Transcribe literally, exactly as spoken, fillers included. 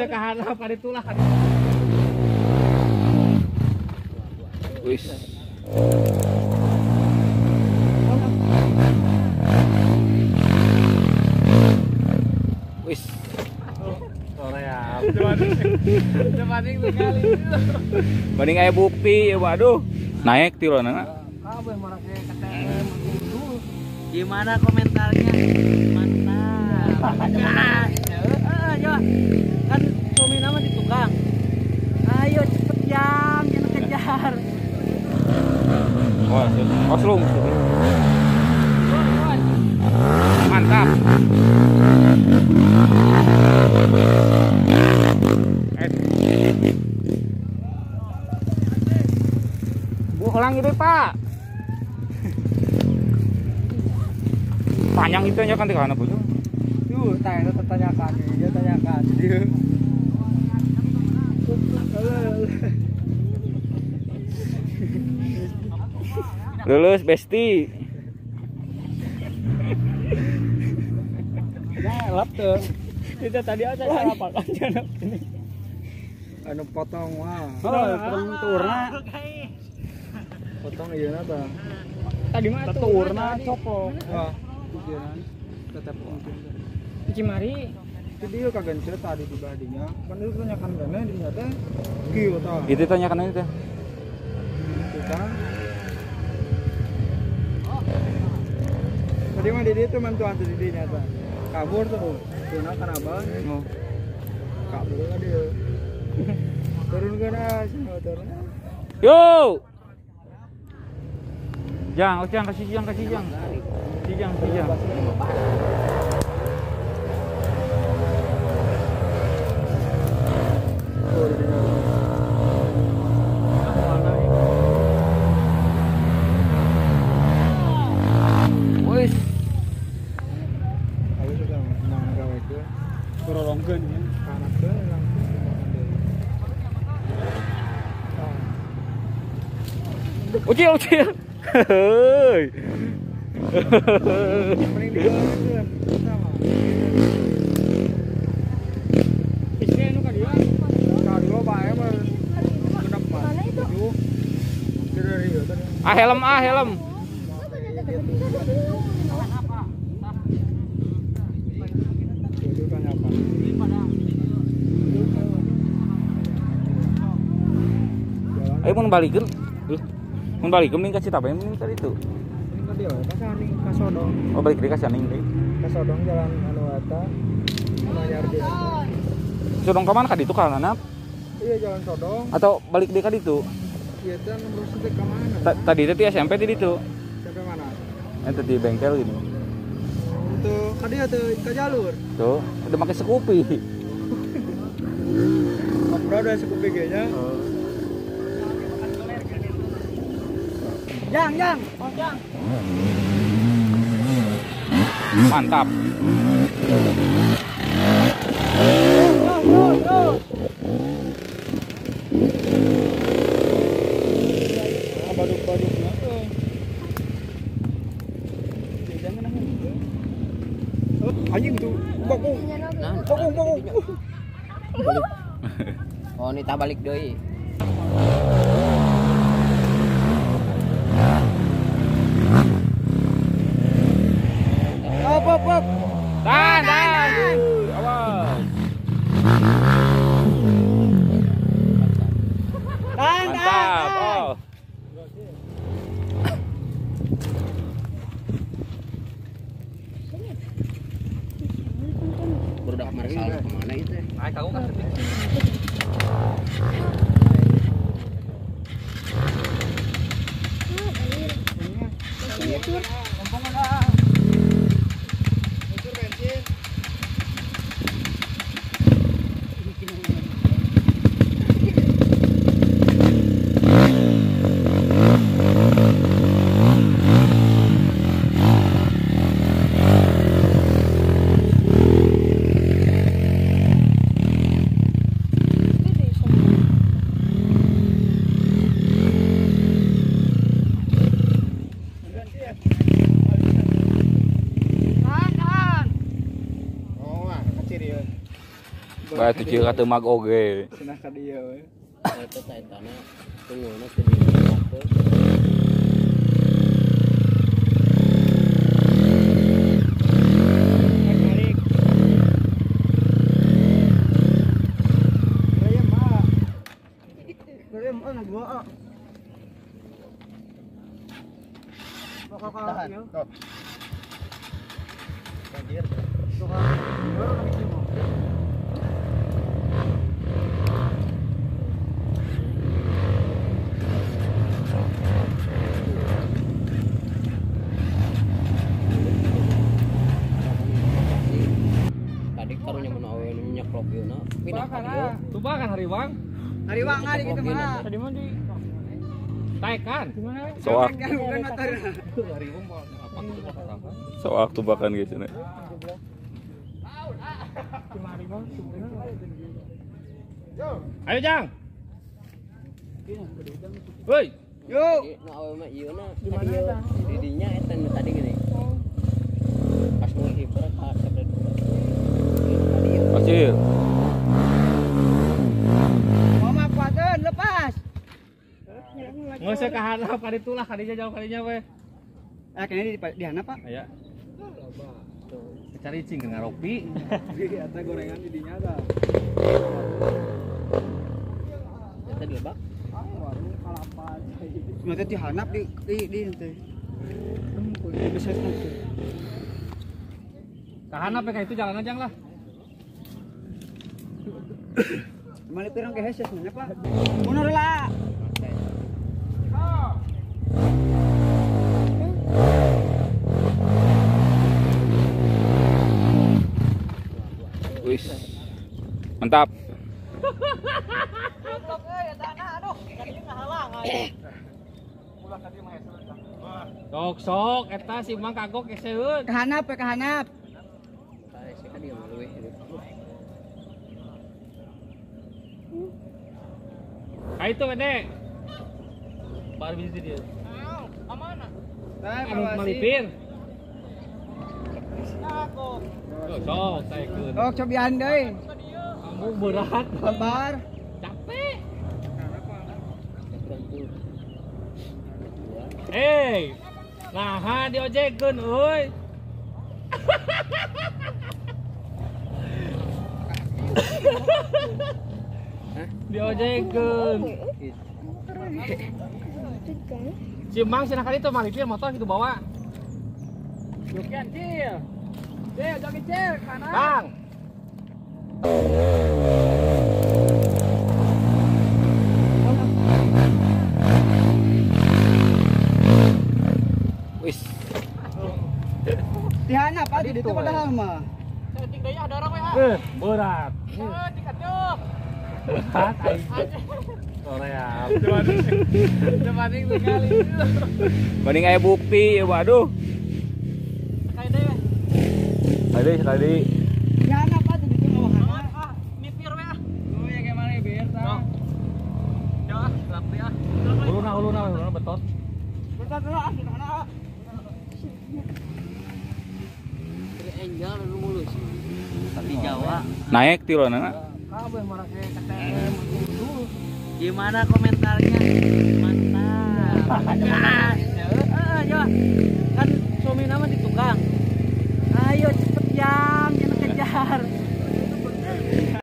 bisa ke harap pada itulah kan. Wis. Wis. Sore ya. Dibanding sekali. Banding aya bukti, waduh. Naik tilona. Kabeh marah kayak K T M. Gimana komentarnya? Mantap. Gas. Heeh, ya. Kan suami nama di tukang. Ayo cepet yang, jangan kejar. Wah, koslum. Mantap. Bu ulang itu, Pak. Panjang itu aja kan di kana, Bu. Tuh, tanya itu tanyakan, dia tanyakan dia. Lulus, Besti. Ya, lap tuh. Kita tadi aja apa kan jangan ini. Anu potong wah. Oh, potong turna. Potong ieu na tah. Tadi mah turna copok. Wah, tujuan tetap mungkin. Cimari. Jadi dia kagak cerita tadi di badinya. Kan itu tanyakan gana di nyata. Kieu tah. Itu tanyakan itu. Kita. Tadi mah di itu mantuan di di nyata. Kabur tuh. Tuna kan abang. Oh. Kabur kan dia. Turun ke nasi turun. Yo. Jang, oh jang kasih jang kasih jang. Si jang, si jang. Wis. Aku sudah nang gawe itu. Kurolongkeun ya. Kanakkeun langsung. Ucil, ucil. Hei. Mending digeuleukeun sama. Isnya anu ka dia. Ka dia bae mah genep mah. Tujuh. Dari ieu tadi. Ah helm, ah helm. Itu kan apa? Ayo mun balikeun. Mun balikeun ning ka Citabayam ning tadi itu. Ini kan dia, kasih ka Sodong. Oh balik deui ka Saning deui. Ka Sodong jalan anu eta. Mayar dia. Sodong ka mana ka ditu ka nanap? Iya jalan Sodong. Atau balik deui ka ditu? Iya teh nomor sedek ka mana? Ta- Tadi teh S M P di ditu. Sampai mana? Ente di bengkel gini. Tuh, ka dia tuh ka jalur. Tuh, udah pakai Scoopy. Ngobrol udah cukup B G-nya. Jang, jang. Oh, jang. Mantap. Go, go, go. Baduk-baduknya tuh. Jangan nangis. Oh, anjing tuh. Bakung. Bakung, bakung. Oh, nita balik deui. Op, op, op. Dan, dan. Awas. Dan, Mantap. Oh. Budak Marsal kemana itu? Naik aku kan sedih. Tah tuh cieu ka teu mag oge. Cenah ka dieu we. Eta teh etana tunggulna teu dimakeun. Tahan. Tuh. Banjir. Tadi karunya mun awe nyeklok ieu na pindah ka dieu. Coba kan hariwang. Hariwang ngari kita mah. Tadi mah di Taikan. Gimana? Soak bukan motor. Hariwang mah apa soak tubakan guys ini. Ayo Jang. Woi. Yuk. Jadi nu awe mah ieu na di mana eta? Di dinya eta nu tadi gini. Pas nu hiper ka sebelah. Pasir. Mama kuateun lepas. Nggak usah ke handap kali itulah kalinya jauh kalinya we. Ah kayaknya di di mana Pak? Aya. Cari cing ngaropi. Iya, ada gorengan di dinya ada. Eta di lebak. Warung kalapan. Sebenarnya di handap di di di teh. Bisa nanti. Ke handap kayak itu jalan aja lah. Mali pirang ke heses mana Pak? Mundur lah. Wis. Mantap. Sok sok eta si Mang kagok geseun. Ke handap, ke handap. Tadi sih kan dia mau leuwih. Ka itu gede. Bar bisi dia. Aman. Anu malipir. Sok saekeun. Oh, cobian deui. Kamu berat. Sabar. Capek. Eh, nah diojekeun euy. Diojekeun. Cimang cenah kali tuh malipir motor gitu bawa. Jokian cil. Cil, joki cil kana. Bang. Wis. Di handap Pak, di ditu padahal mah. Cing deui ada orang we ha. Eh, berat. Eh, dikacuk. Berat aing. Sore ya. Coba nih sekali. Mending aya bukti ya, waduh. Sekali deui we. Tadi sekali. Di handap Pak, di ditu mah handap. Ah, mipir we ah. Oh, ya kayak mana biar tah. Coba, gelap ya. Uluna uluna uluna betot. Bentar dulu ah, di mana? Dari angel nu mulus. Di Jawa. Naik tilona. Kabeh marah ke K T M dulu. Gimana komentarnya? Mantap. Heeh, coba.